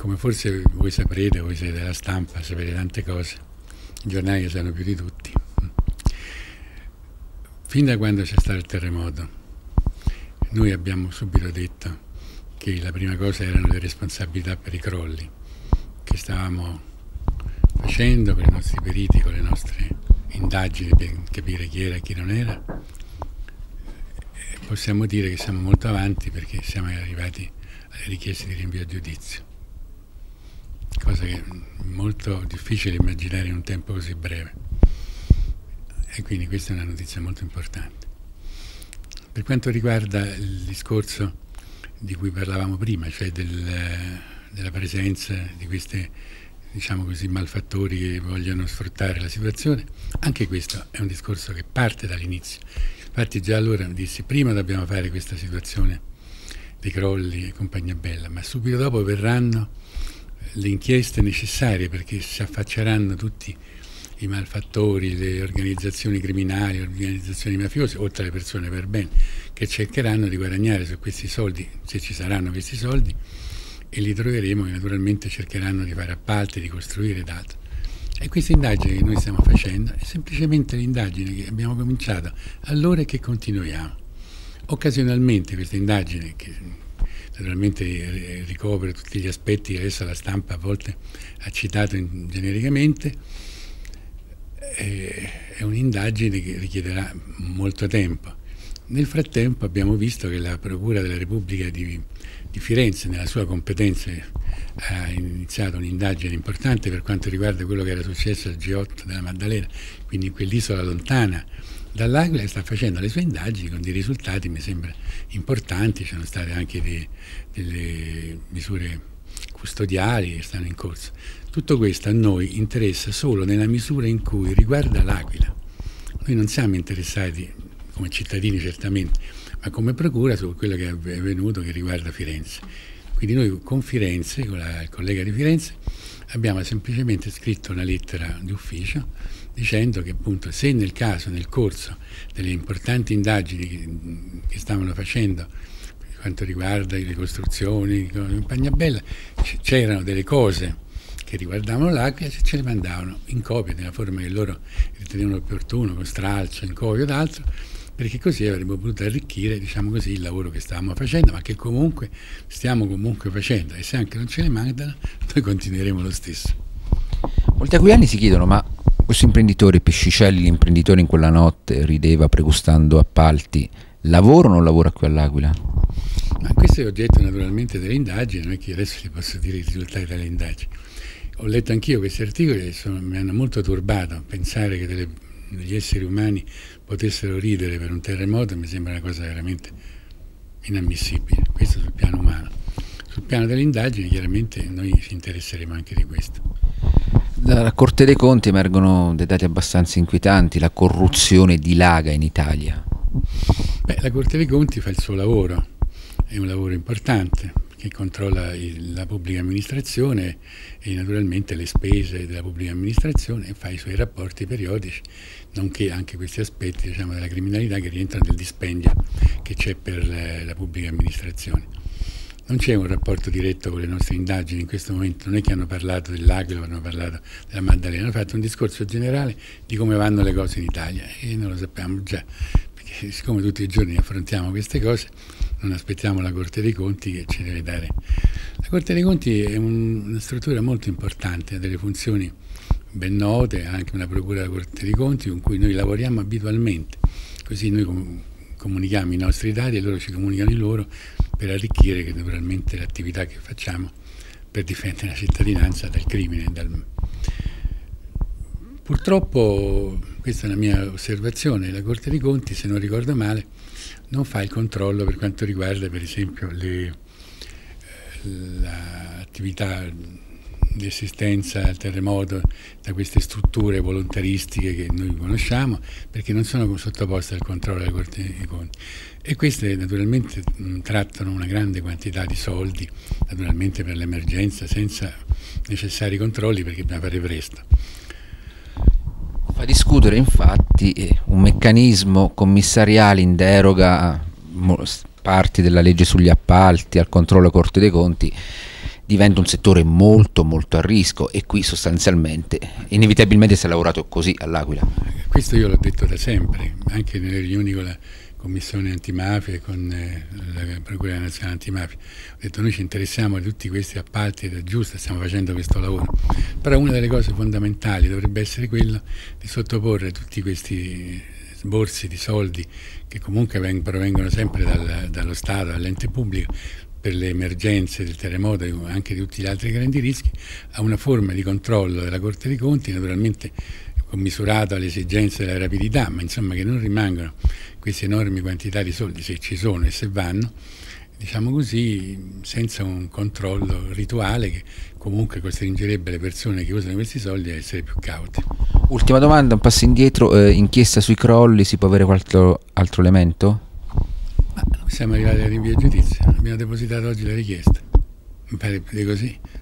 come forse voi saprete, voi siete della stampa, sapete tante cose, i giornali sanno più di tutti. Fin da quando c'è stato il terremoto, noi abbiamo subito detto che la prima cosa erano le responsabilità per i crolli che stavamo facendo con i nostri periti, con le nostre indagini per capire chi era e chi non era. Possiamo dire che siamo molto avanti perché siamo arrivati alle richieste di rinvio a giudizio, cosa che è molto difficile immaginare in un tempo così breve, e quindi questa è una notizia molto importante. Per quanto riguarda il discorso di cui parlavamo prima, cioè della presenza di questi, diciamo così, malfattori che vogliono sfruttare la situazione, anche questo è un discorso che parte dall'inizio. Infatti già allora dissi, prima dobbiamo fare questa situazione dei crolli e compagnia bella, ma subito dopo verranno le inchieste necessarie, perché si affacceranno tutti i malfattori, le organizzazioni criminali, le organizzazioni mafiose, oltre alle persone per bene, che cercheranno di guadagnare su questi soldi, se ci saranno questi soldi, e li troveremo che naturalmente cercheranno di fare appalti, di costruire dati. E questa indagine che noi stiamo facendo è semplicemente l'indagine che abbiamo cominciato allora e che continuiamo. Occasionalmente questa indagine, che naturalmente ricopre tutti gli aspetti che adesso la stampa a volte ha citato genericamente, è un'indagine che richiederà molto tempo. Nel frattempo abbiamo visto che la Procura della Repubblica di Firenze, nella sua competenza, ha iniziato un'indagine importante per quanto riguarda quello che era successo al G8 della Maddalena, quindi in quell'isola lontana dall'Aquila, e sta facendo le sue indagini con dei risultati, mi sembra, importanti. Ci sono state anche delle misure custodiali che stanno in corso. Tutto questo a noi interessa solo nella misura in cui riguarda l'Aquila. Noi non siamo interessati come cittadini certamente, ma come procura su quello che è avvenuto che riguarda Firenze. Quindi noi con Firenze, con il collega di Firenze, abbiamo semplicemente scritto una lettera di ufficio dicendo che appunto se nel caso, nel corso delle importanti indagini che stavano facendo per quanto riguarda le costruzioni con compagnia bella, c'erano delle cose che riguardavano l'Aquila, se ce le mandavano in copia nella forma che loro ritenevano opportuno, con stralcio, in copia o d'altro, perché così avremmo potuto arricchire, diciamo così, il lavoro che stavamo facendo, ma che comunque stiamo facendo, e se anche non ce ne mandano, noi continueremo lo stesso. Molti aquilani si chiedono, ma questo imprenditore Pescicelli, l'imprenditore in quella notte rideva pregustando appalti, lavora o non lavora qui all'Aquila? Ma questo è oggetto naturalmente delle indagini, non è che adesso vi posso dire i risultati delle indagini. Ho letto anch'io questi articoli e mi hanno molto turbato. Pensare che degli esseri umani potessero ridere per un terremoto mi sembra una cosa veramente inammissibile, questo sul piano umano. Sul piano delle indagini chiaramente noi ci interesseremo anche di questo. Dalla Corte dei Conti emergono dei dati abbastanza inquietanti, la corruzione dilaga in Italia. Beh, la Corte dei Conti fa il suo lavoro, è un lavoro importante, che controlla la pubblica amministrazione e naturalmente le spese della pubblica amministrazione, e fa i suoi rapporti periodici, nonché anche questi aspetti, diciamo, della criminalità che rientrano nel dispendio che c'è per la pubblica amministrazione. Non c'è un rapporto diretto con le nostre indagini in questo momento, non è che hanno parlato dell'Aquila, hanno parlato della Maddalena, hanno fatto un discorso generale di come vanno le cose in Italia, e non lo sappiamo già, perché siccome tutti i giorni affrontiamo queste cose, non aspettiamo la Corte dei Conti che ci deve dare. La Corte dei Conti è una struttura molto importante, ha delle funzioni ben note, ha anche una procura della Corte dei Conti con cui noi lavoriamo abitualmente, così noi comunichiamo i nostri dati e loro ci comunicano i loro, per arricchire che naturalmente l'attività che facciamo per difendere la cittadinanza dal crimine. Purtroppo, questa è una mia osservazione, la Corte dei Conti, se non ricordo male, non fa il controllo per quanto riguarda per esempio l'attività di assistenza al terremoto da queste strutture volontaristiche che noi conosciamo, perché non sono sottoposte al controllo della Corte dei Conti, e queste naturalmente trattano una grande quantità di soldi, naturalmente per l'emergenza, senza necessari controlli, perché bisogna fare presto. Fa discutere infatti un meccanismo commissariale in deroga a parti della legge sugli appalti, al controllo della Corte dei Conti, diventa un settore molto molto a rischio, e qui sostanzialmente inevitabilmente si è lavorato così all'Aquila. Questo io l'ho detto da sempre, anche nelle riunioni con la Commissione Antimafia e con la Procura Nazionale Antimafia. Ho detto noi ci interessiamo di tutti questi appalti ed è giusto, stiamo facendo questo lavoro, però una delle cose fondamentali dovrebbe essere quella di sottoporre tutti questi sborsi di soldi che comunque provengono sempre dallo Stato, dall'ente pubblico, per le emergenze del terremoto e anche di tutti gli altri grandi rischi, a una forma di controllo della Corte dei Conti, naturalmente commisurato alle esigenze della rapidità, ma insomma che non rimangano queste enormi quantità di soldi, se ci sono e se vanno, diciamo così, senza un controllo rituale che comunque costringerebbe le persone che usano questi soldi a essere più caute. Ultima domanda, un passo indietro, inchiesta sui crolli, si può avere qualche altro elemento? Ma siamo arrivati al rinvio a giudizio, abbiamo depositato oggi la richiesta, mi pare più di così.